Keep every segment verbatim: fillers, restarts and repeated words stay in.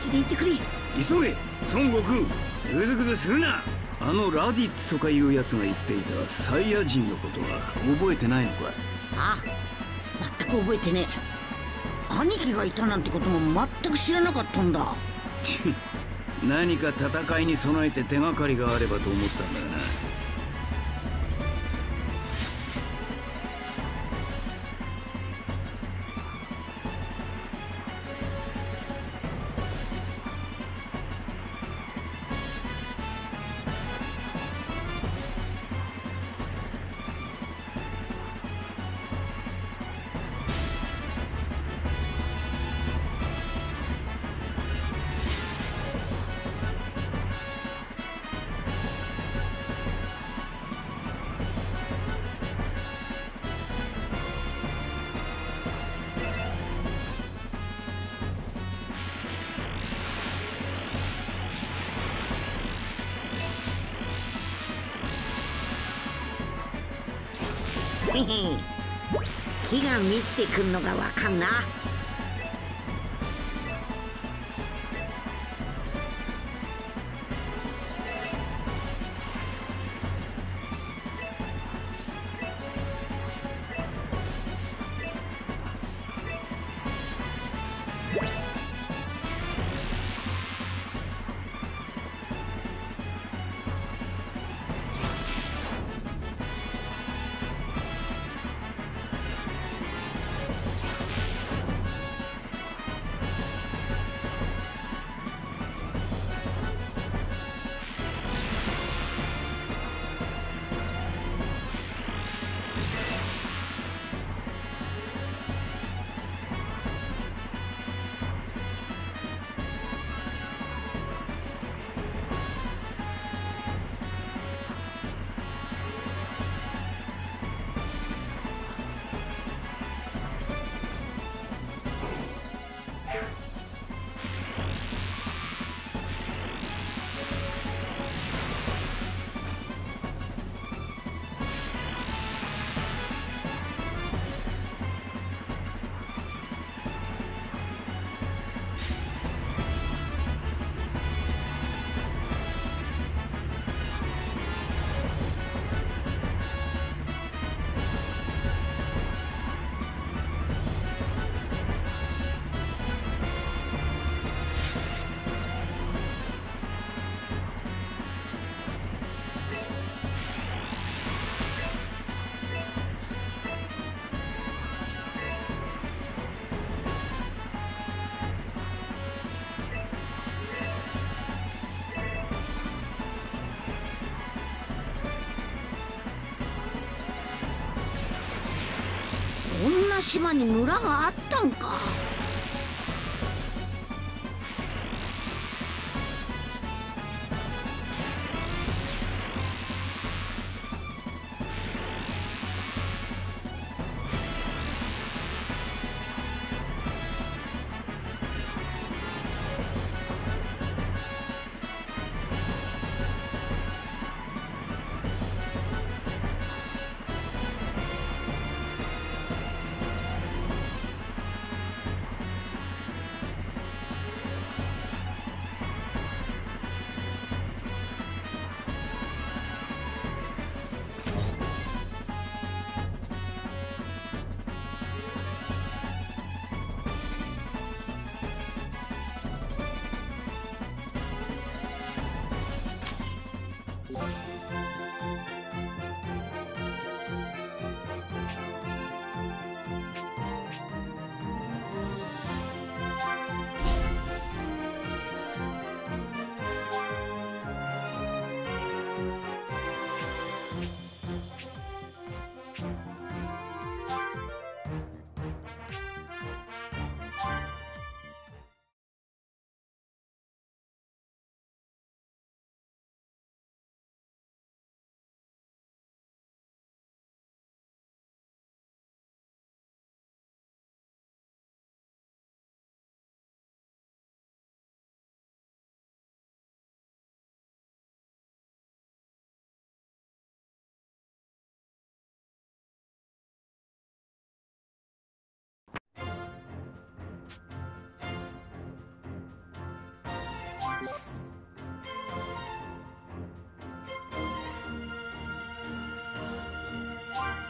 ちで行ってくれ。 急げ孫悟空、グズグズするな。あのラディッツとかいうやつが言っていたサイヤ人のことは覚えてないのかい？ ああ、全く覚えてねえ。兄貴がいたなんてことも全く知らなかったんだ。 何か戦いに備えて手がかりがあればと思ったんだがな。 へへ、木が見せてくんのがわかんな。こんな島に村があったんか。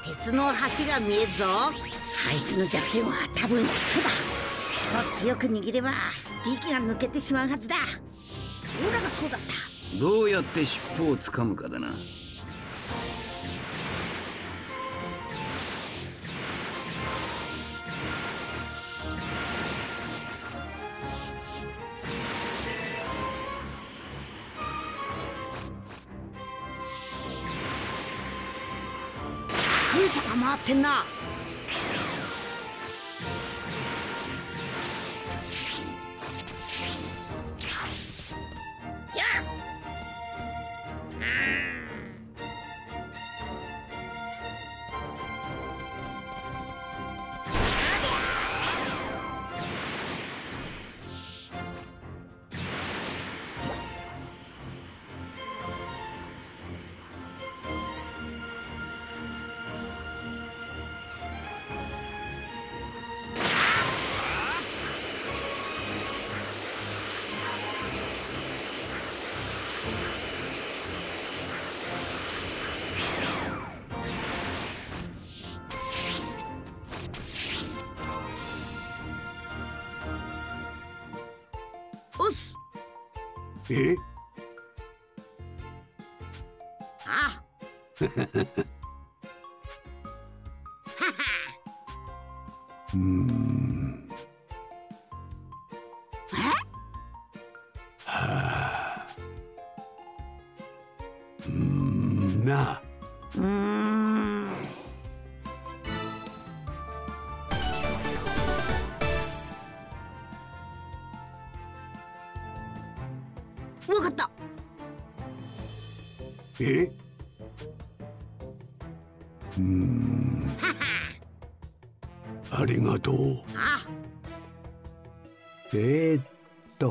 鉄の橋が見えるぞ。あいつの弱点は多分尻尾だ。尻尾を強く握れば息が抜けてしまうはずだ。オラがそうだった。 どうやって尻尾をつかむかだな。 風車が回ってんな。やっおっす。 えあうーんえはあうーんなうーんわかった。 えうーんありがとう。 あえー、っと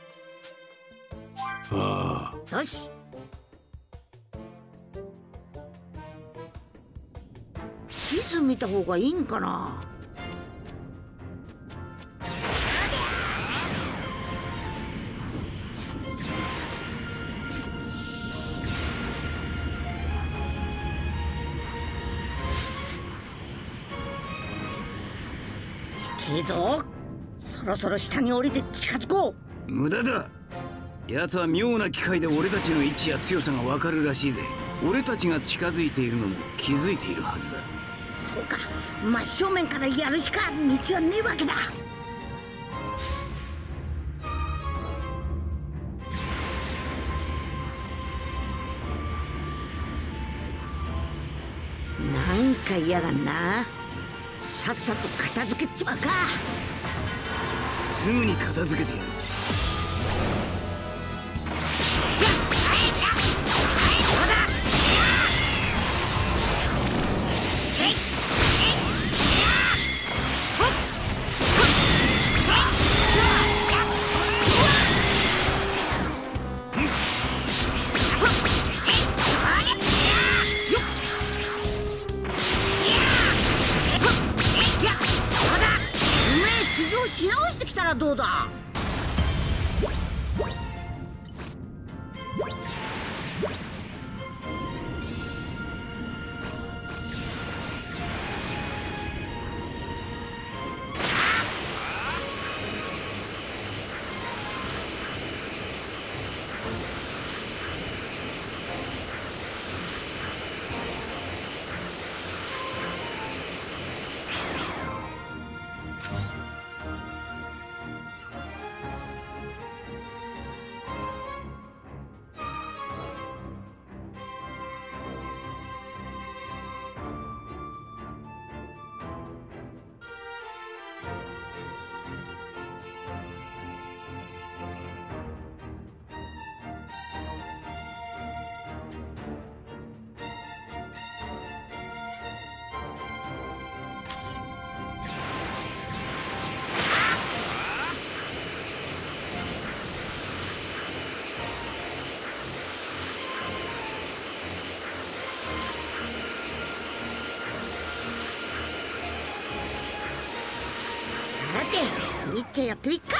ああよし。地図見た方がいいんかな。近いぞ。そろそろ下に降りて近づこう。 無駄だ。奴は妙な機械で俺たちの位置や強さがわかるらしいぜ。俺たちが近づいているのも気づいているはずだ。 そうか、真正面からやるしか道はねえわけだ。なんか嫌がんな。さっさと片付けちまうか。 すぐに片付けてやる。 し直してきたらどうだ。さて、いっちゃやってみっか。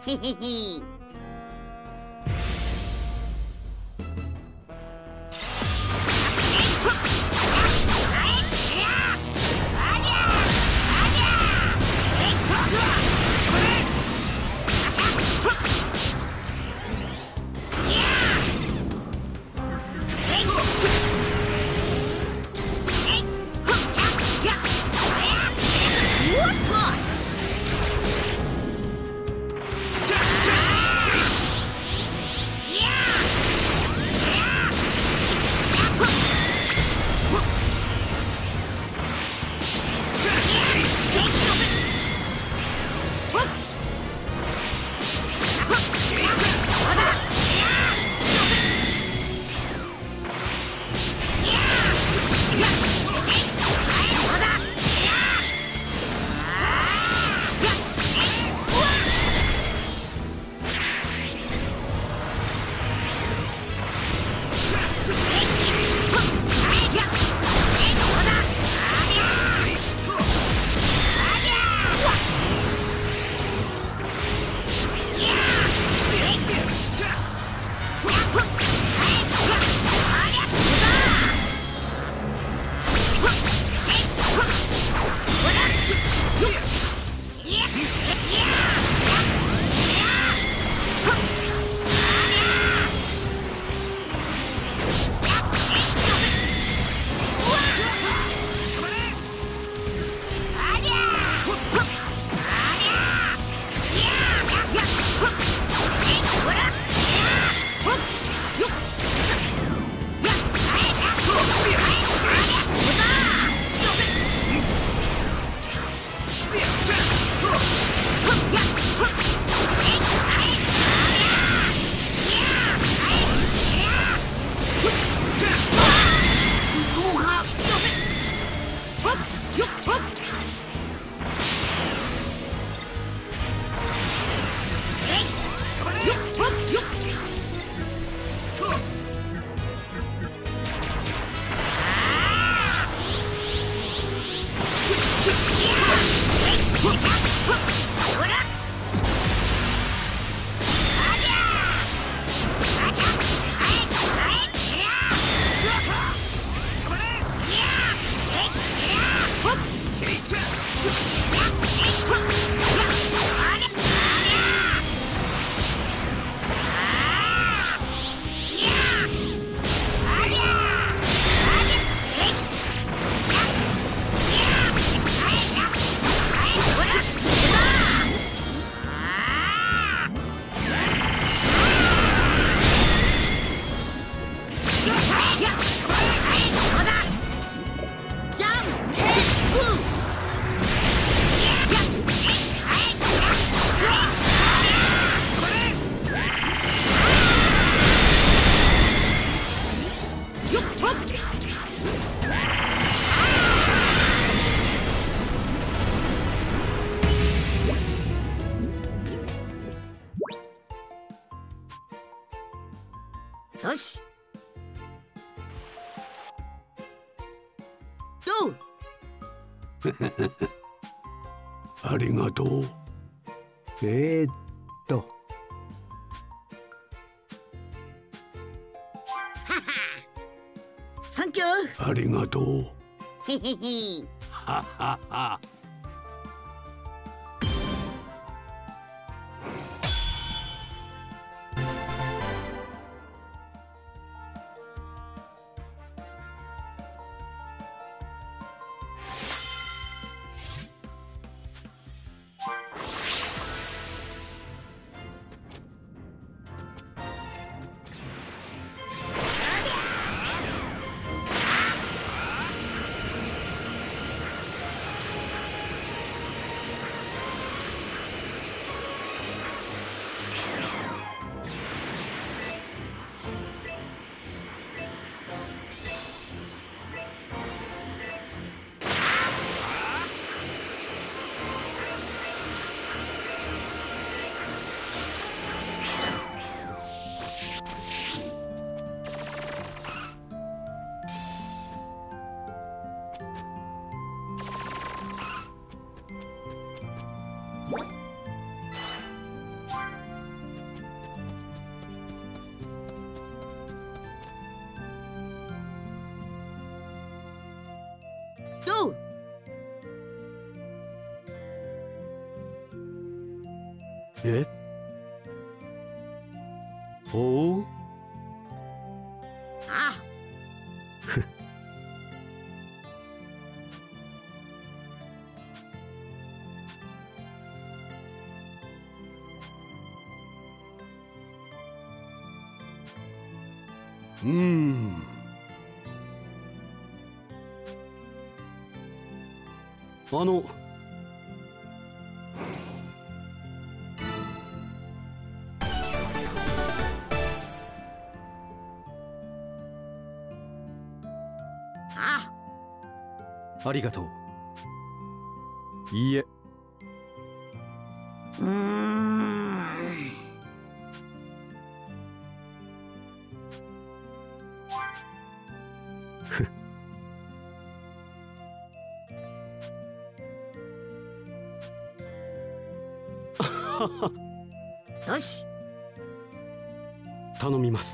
へへへ。よし。どう？ ありがとう。えー、っと。 はは。サンキュー。 ありがとう。 へへへ。 ははは。 どう？ え？おう？ ああ。 うーん。あの。 ああ。ありがとう。いいえ。 うーん。よし。 頼みます。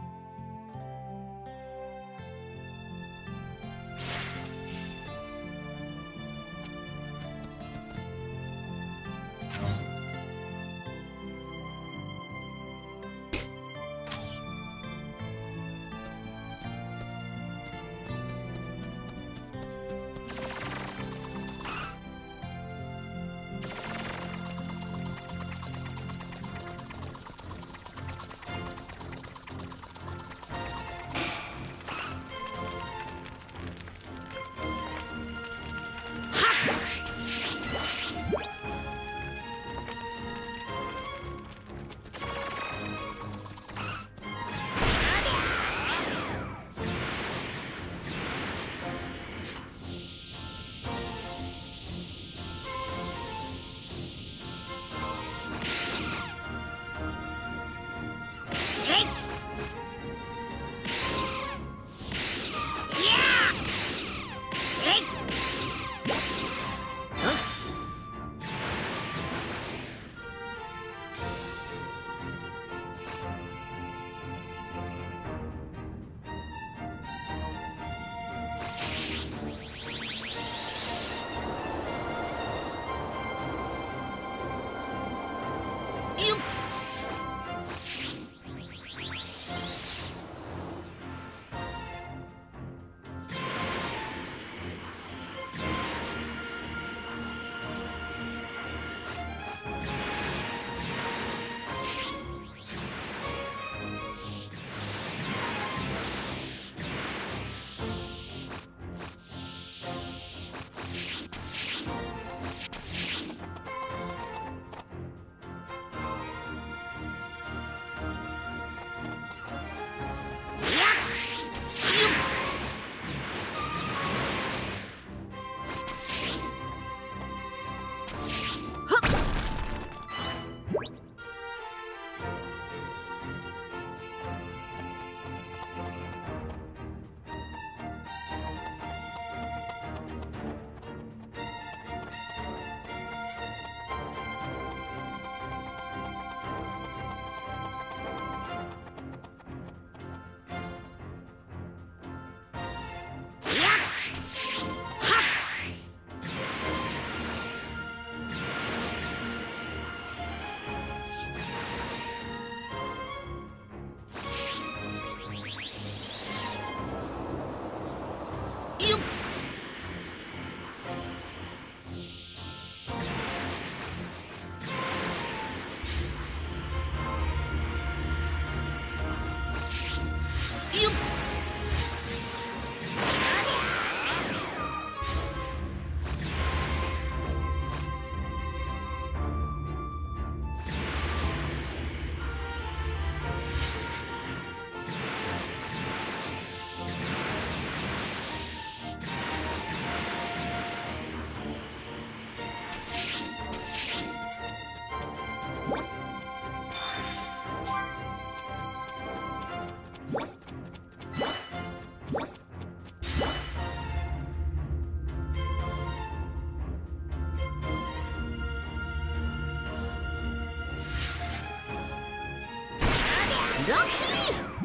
ラッキー。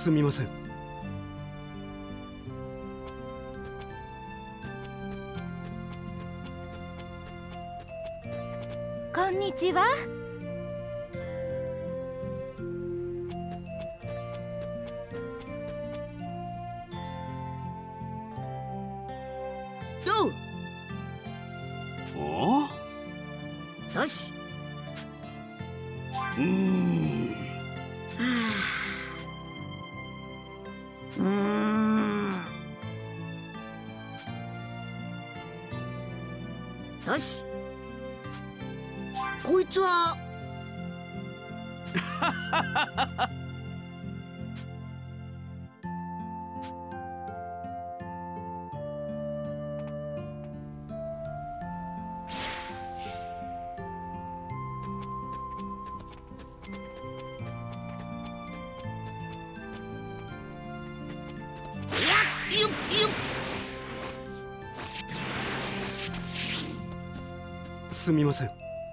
すみません。 こんにちは。 どう？ おお、 よし。 うーん、 はあ、うーん。よし。こいつは。よっよっ。 すみません。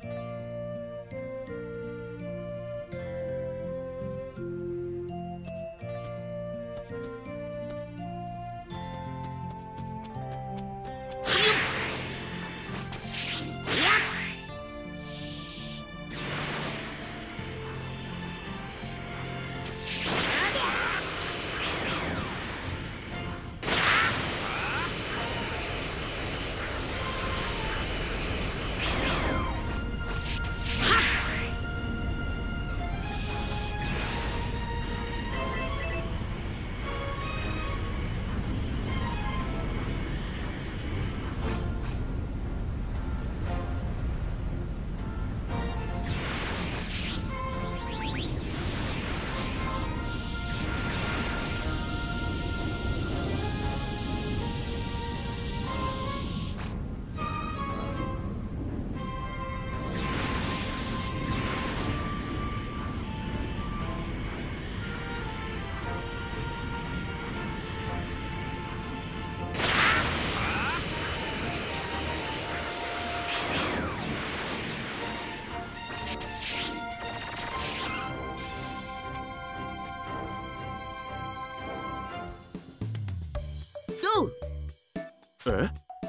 どう？ え？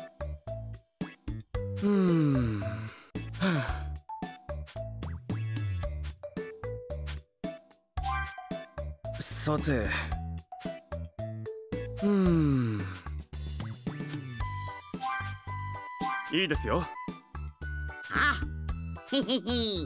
うーん。はあ。さて。うーん。いいですよ。 あ、へへへ。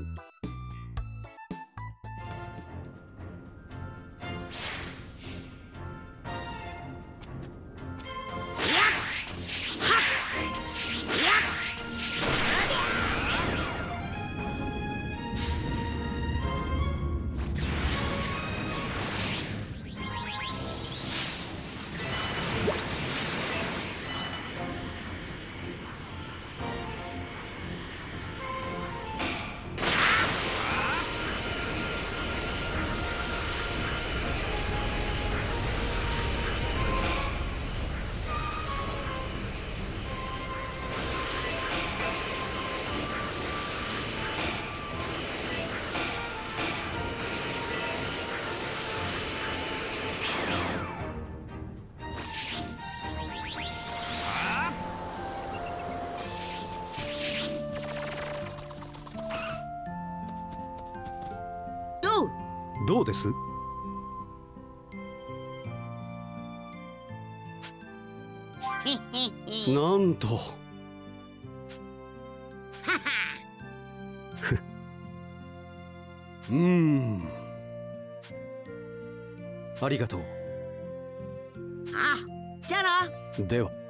どう？ どうです？ へへへ。 なんと。 はは。 うーん。ありがとう。 あ、じゃあな。 では。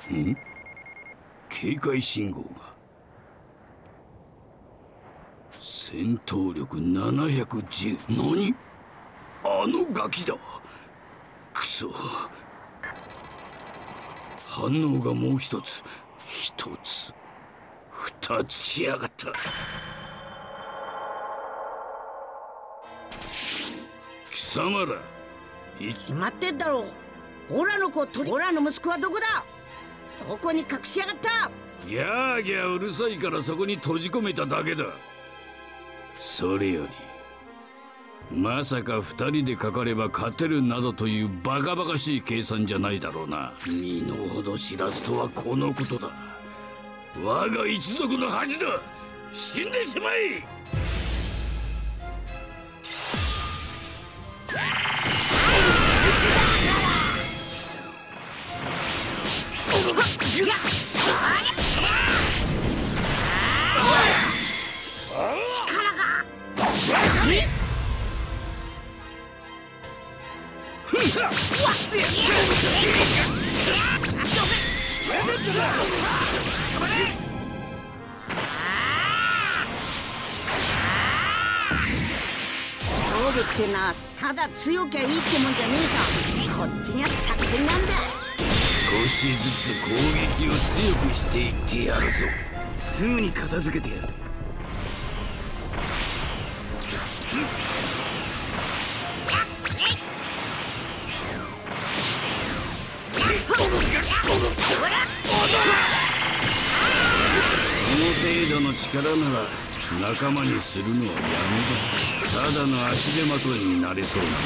ん？警戒信号が。戦闘力ななひゃくじゅう。何？あのガキだ。くそ。反応がもう一つ。一つ。二つしやがった。貴様ら。 決まってんだろう。オラの子を取り、オラの息子はどこだ。どこに隠しやがった。 ギャーギャーうるさいからそこに閉じ込めただけだ。それよりまさか二人でかかれば勝てるなどというバカバカしい計算じゃないだろうな。身の程知らずとはこのことだ。我が一族の恥だ。死んでしまえ。 力が勝負ってな、ただ強きゃいいってもんじゃねえさ。こっちには作戦なんだ。 少しずつ攻撃を強くしていってやるぞ。 すぐに片付けてやる。 その程度の力なら仲間にするのはやめだ。ただの足手まといになれそうなんだ。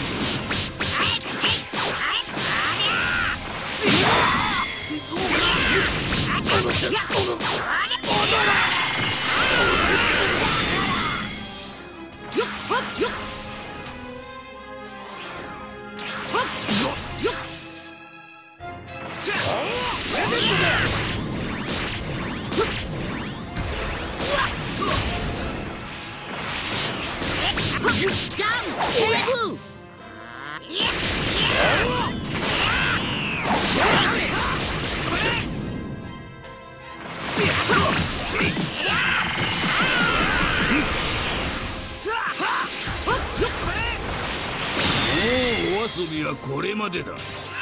お遊びはこれまでだ。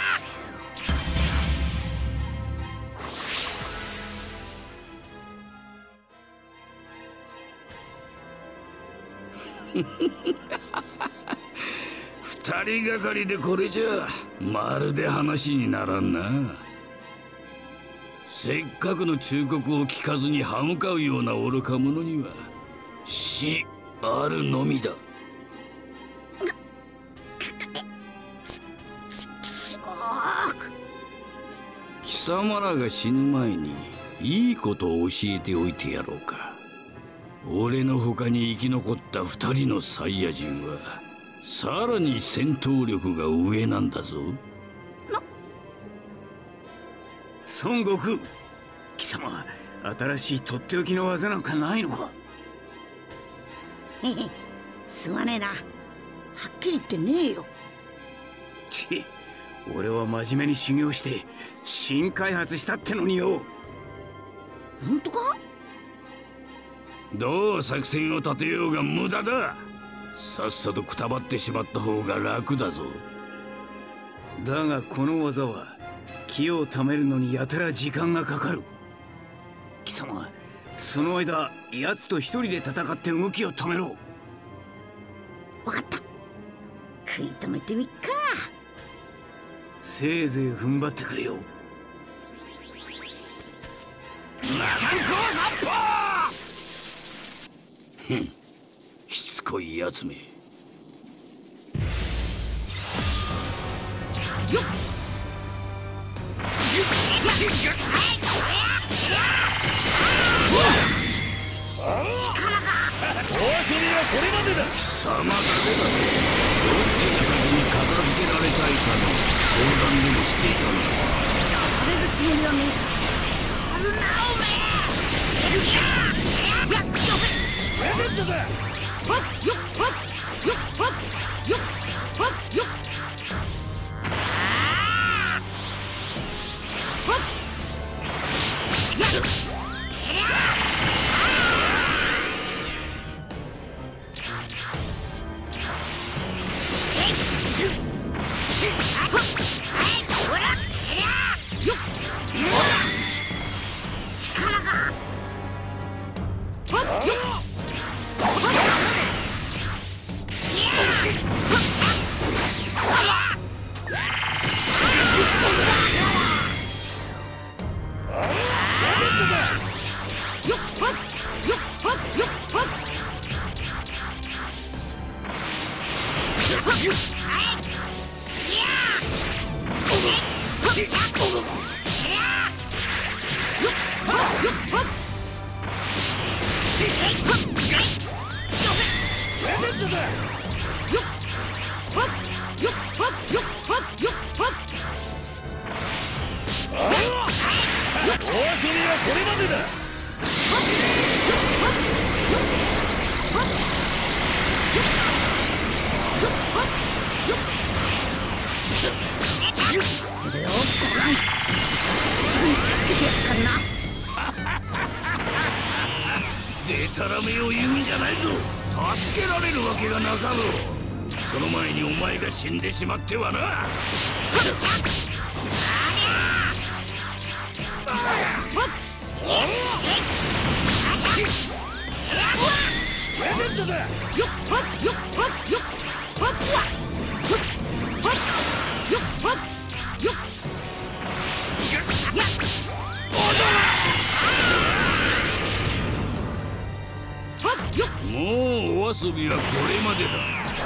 二人がかりでこれじゃまるで話にならんな。せっかくの忠告を聞かずに歯向かうような愚か者には死あるのみだ。貴様らが死ぬ前にいいことを教えておいてやろうか。俺の他に生き残った二人のサイヤ人はさらに戦闘力が上なんだぞ。 孫悟空、貴様新しいとっておきの技なんかないのか。 へへ、すまねえな。はっきり言ってねえよ。 ち、俺は真面目に修行して新開発したってのによ。 本当か？ どう作戦を立てようが無駄だ。さっさとくたばってしまった方が楽だぞ。 だがこの技は気をためるのにやたら時間がかかる。貴様その間奴と一人で戦って動きを止めろ。 分かった。食い止めてみっか。 せいぜい踏ん張ってくれよ。 ふん、しつこいやつめ。よっ力がお遊びはこれまでだ。貴様だけだ。どっちが先に片付けられたいかの相談でもしていたのだ。 食べるつもりはねえさ。あるなおめえ。やっよプレゼントだ。 っよっよっよっよっよっよっこれまでだ。でたらめを言うんじゃないぞ。助けられるわけがなかろう。その前にお前が死んでしまってはな。もうお遊びはこれまでだ。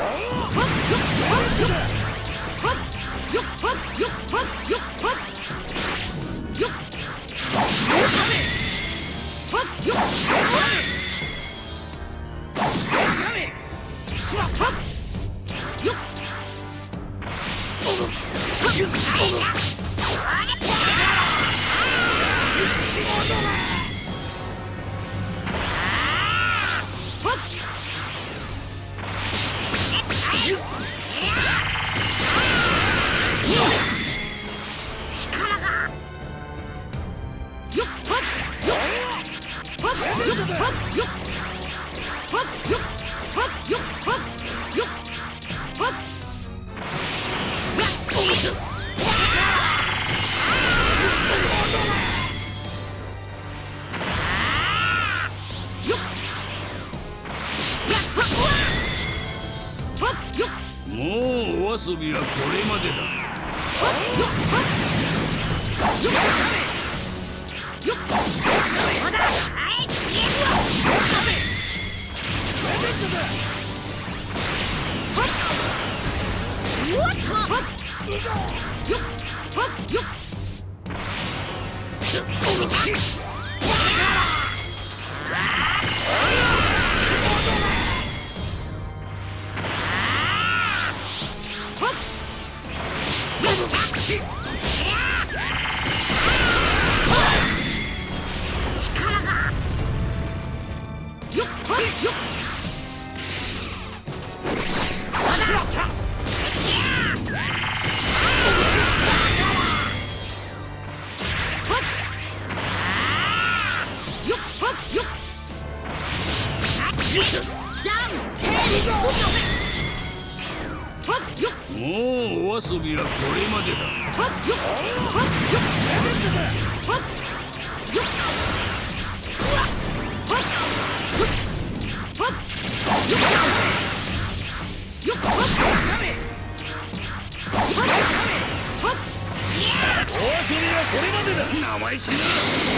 もうお遊びはこれまでだ。もうお遊びはこれまでだ。お遊びはこれまでだ。生意気な。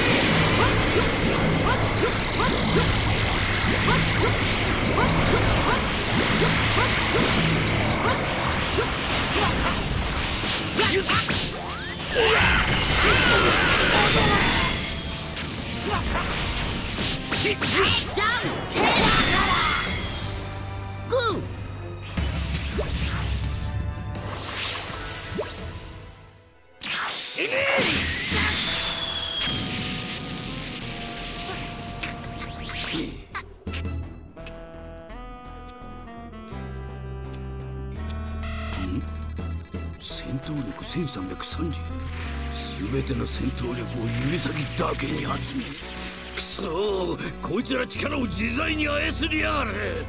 戦闘力せんさんびゃくさんじゅう。全ての戦闘力を指先だけに集め、くそー、こいつら力を自在に操りやがる。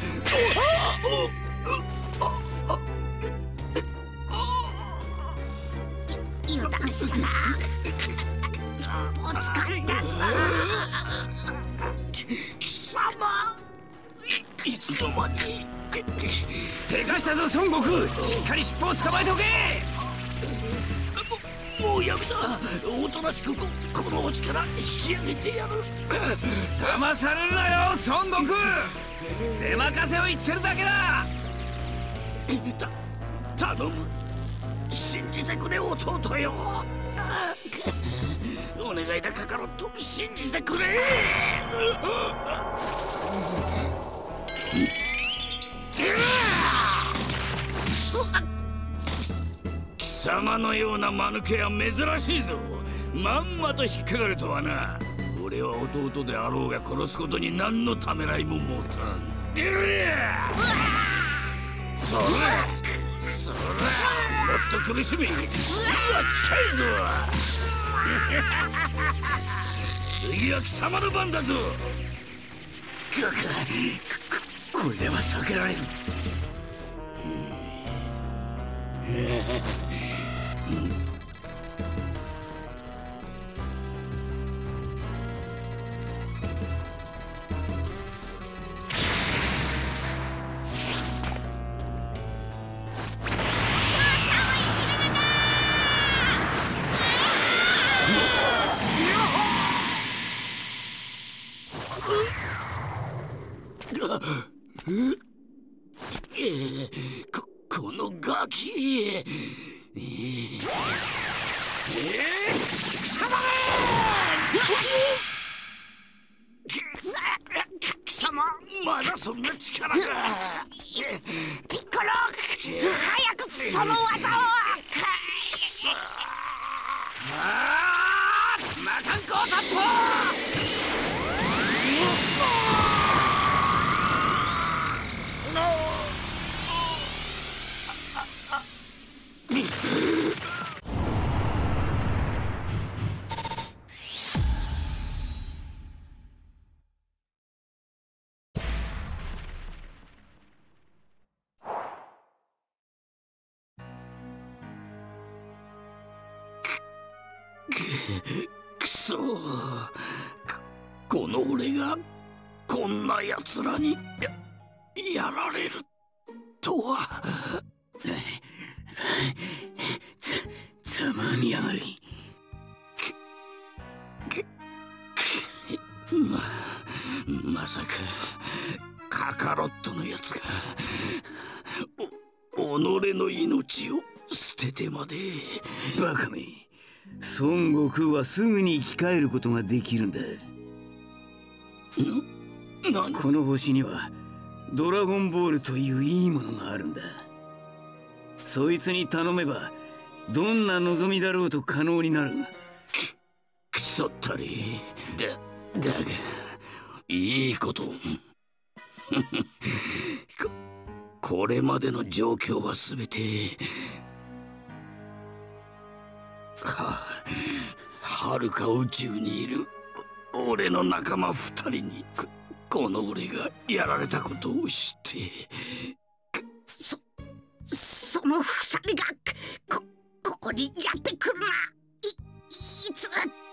油断したな。お疲れだぞ。 貴様、い, いつの間に。 手がしたぞ孫悟空。しっかり尻尾を捕まえておけ。 もうやめた。おとなしく こ, この星から引き上げてやる。 騙されるなよ孫悟空。出任せを言ってるだけだ。 た頼む、信じてくれ弟よ。 お願いだカカロット、信じてくれ。貴様のような間抜けは珍しいぞ。まんまと引っかかるとはな。俺は弟であろうが殺すことに何のためらいも持たん。そらそら、もっと苦しみ、死は近いぞ。次は貴様の番だぞ。 ガカ、ここれでは避けられる。 こ, このガキ、えー、えー、貴様貴様、まだそんな力が。ピッコロ、早くその技を。ああ、魔漢光殺法。くそ、この俺がこんな奴らに や, やられるとは。 ざざまみやがり。 ままさかカカロットのやつがお己の命を捨ててまで。 バカめ、孫悟空はすぐに生き返ることができるんだ。 な、 この星にはドラゴンボールといういいものがあるんだ。そいつに頼めばどんな望みだろうと可能になる。 くそったりだ。だがいいことこ, これまでの状況はすべてははるか宇宙にいる俺の仲間二人に こ, この俺がやられたことを知ってそその二人が こ, ここにやってくるな。 い, いつ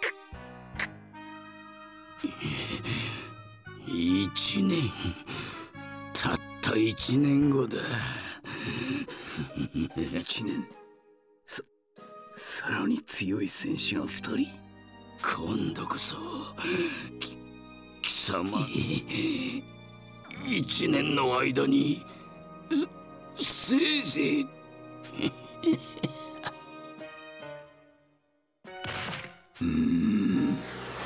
一年、たった一年後だ。 一年、ささらに強い戦士が二人。 今度こそき貴様一年の間にせいぜいうーん。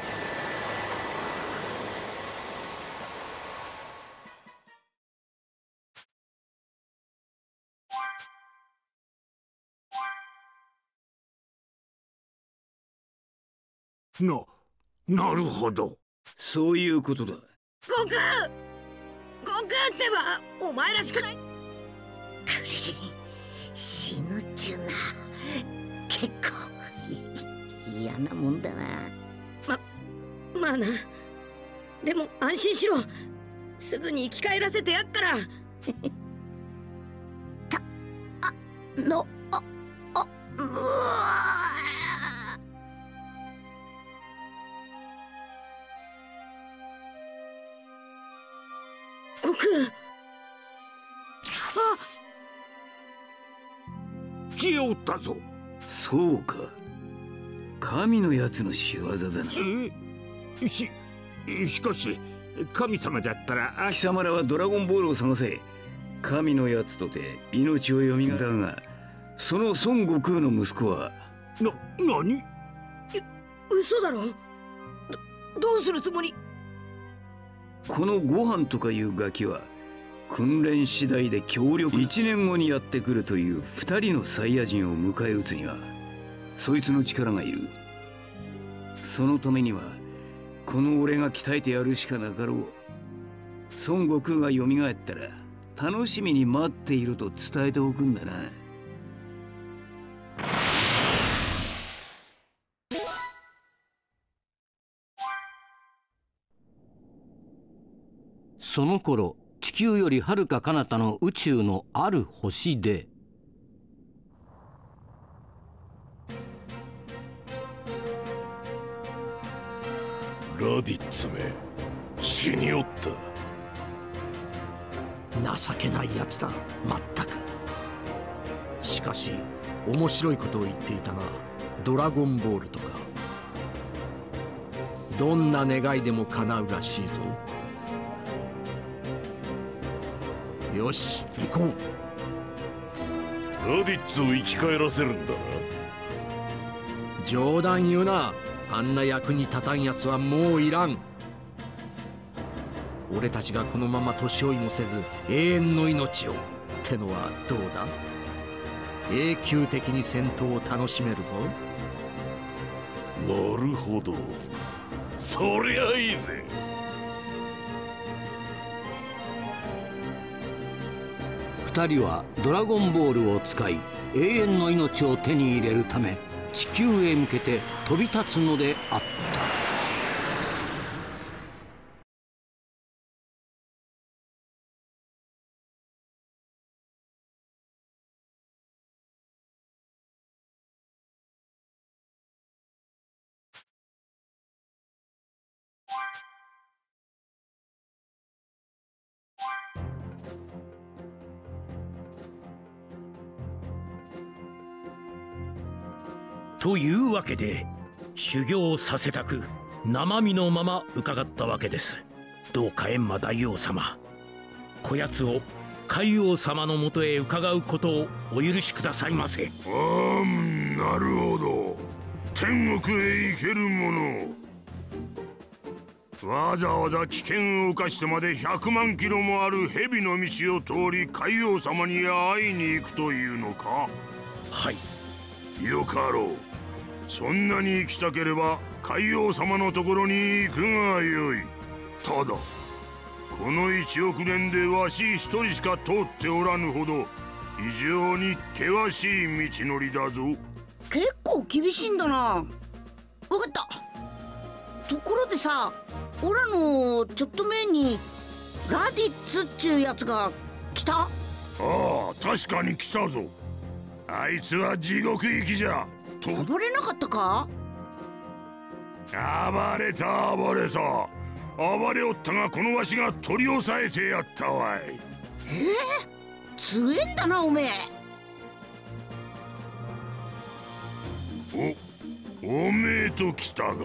な、なるほど。 そういうことだ。 悟空悟空ってばお前らしくない。クリリン死ぬっちゅうな。結構嫌なもんだな。ままあな。でも安心しろ、すぐに生き返らせてやっから。たあのああうわ悟空、あ消えおったぞ。 そうか、神のやつの仕業だな。 えししかし神様だったら貴様らはドラゴンボールを探せ。神のやつとて命をよみがえだが、その孫悟空の息子はな、何？ よ嘘だろ。ど, どうするつもり？ このご飯とかいうガキは訓練次第で強力。いちねんごにやってくるというふたりのサイヤ人を迎え撃つにはそいつの力がいる。そのためにはこの俺が鍛えてやるしかなかろう。孫悟空がよみがえったら楽しみに待っていると伝えておくんだな。 その頃、地球よりはるか彼方の宇宙のある星で、 ラディッツめ、死におった。 情けないやつだ、まったく。しかし面白いことを言っていたな。ドラゴンボールとかどんな願いでも叶うらしいぞ。よし、行こう。 ラディッツを生き返らせるんだな。 冗談言うな。あんな役に立たんやつはもういらん。俺たちがこのまま年老いもせず永遠の命をってのはどうだ？永久的に戦闘を楽しめるぞ。 なるほど、そりゃいいぜ。 二人はドラゴンボールを使い永遠の命を手に入れるため地球へ向けて飛び立つのであった。 というわけで修行させたく生身のまま伺ったわけです。どうか閻魔大王様、こやつを海王様のもとへ伺うことをお許しくださいませ。 ああ、なるほど。天国へ行ける者、わざわざ危険を冒してまでひゃくまんキロもある蛇の道を通り海王様に会いに行くというのか？ はい。 よかろう。そんなに行きたければ海王様のところに行くがよい。ただこのいちおくねんでわし一人しか通っておらぬほど非常に険しい道のりだぞ。 結構厳しいんだな。わかった。ところでさ、オラのちょっと前にラディッツっちゅうやつが来た？ ああ、確かに来たぞ。あいつは地獄行きじゃ。と暴れなかったか？ 暴れた暴れた暴れおったが、このわしが取り押さえてやったわい。 えー、強えんだなおめえ。 おおめえと来たが、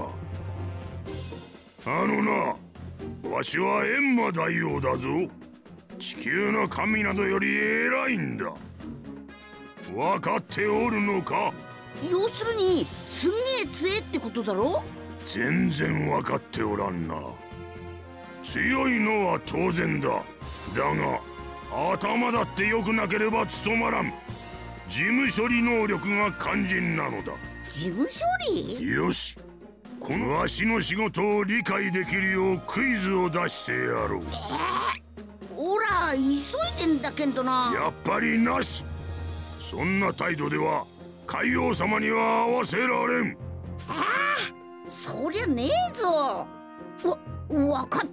あのな、わしは閻魔大王だぞ。地球の神などより偉いんだ。分かっておるのか？ 要するにすんげえ強えってことだろ？ 全然分かっておらんな。強いのは当然だ。だが頭だって良くなければ務まらん。事務処理能力が肝心なのだ。 事務処理？ よし、このわしの仕事を理解できるようクイズを出してやろう。 えー、おら急いでんだけどな。 やっぱりなし。そんな態度では海王様には合わせられん。 ああ、そりゃねえぞ。わ、わかった。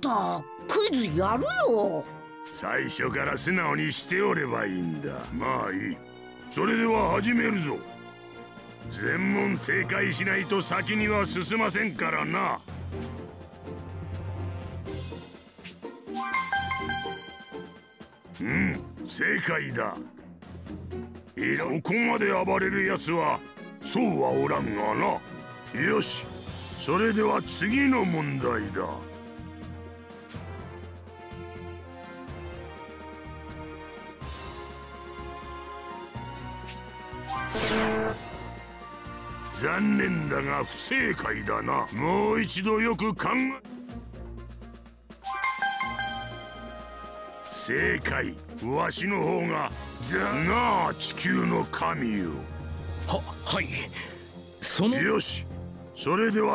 クイズやるよ。 最初から素直にしておればいいんだ。まあいい。それでは始めるぞ。全問正解しないと先には進ませんからな。うん、正解だ。ここまで暴れるやつはそうはおらんがな。よし、それでは次の問題だ。 残念だが不正解だな。もう一度よく考え。正解。わしの方がざなあ地球の神よ。 ははいそのよし、それでは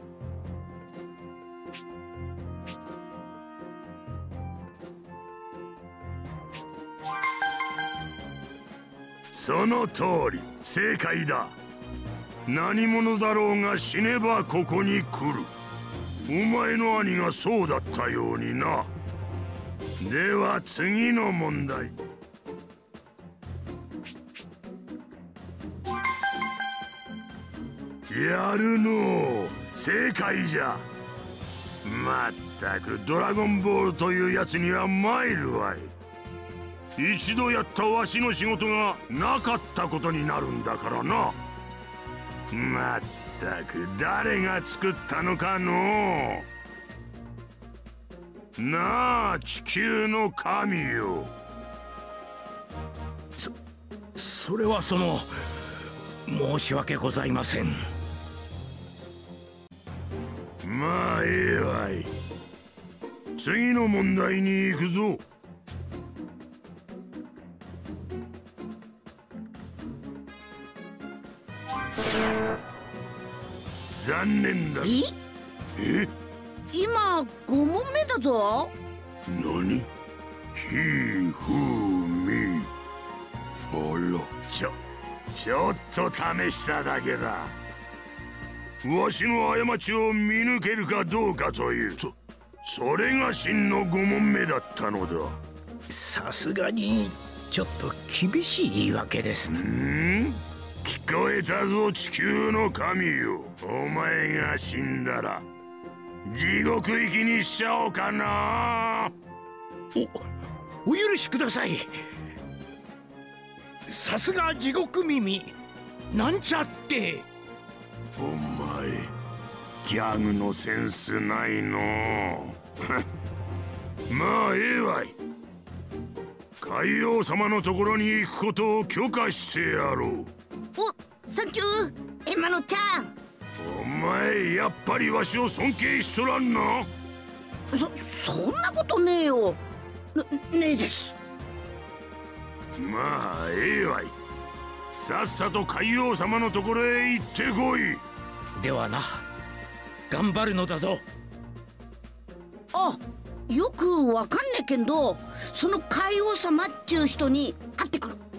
その通り正解だ。何者だろうが死ねばここに来る。お前の兄がそうだったようにな。では次の問題。やるのう。正解じゃ。まったくドラゴンボールというやつには参るわい。一度やったわしの仕事がなかったことになるんだからな。まったく誰が作ったのかのう。なあ地球の神よ。 そそれはその申し訳ございません。 まあええわい。次の問題に行くぞ。残念だ。 ええ今ご問目だぞ。 何？ひふみ。あら、ちょちょっと試しただけだ。わしの過ちを見抜けるかどうかという、そそれが真のご問目だったのだ。 さすがにちょっと厳しい言い訳ですね。 ん？聞こえたぞ地球の神よ。お前が死んだら地獄行きにしちゃおうかな。 おお許しください。さすが地獄耳なんちゃって。 お前ギャグのセンスないのまあええわい。海王様のところに行くことを許可してやろう。 お、サンキューエマノちゃん。 お前やっぱりわしを尊敬しとらんな。 そそんなことねえよ。ねねえです。 まあええわい。さっさと海王様のところへ行ってこい。 ではな、頑張るのだぞ。 あ、よくわかんねえけんど、その海王様っちゅう人に会ってくる。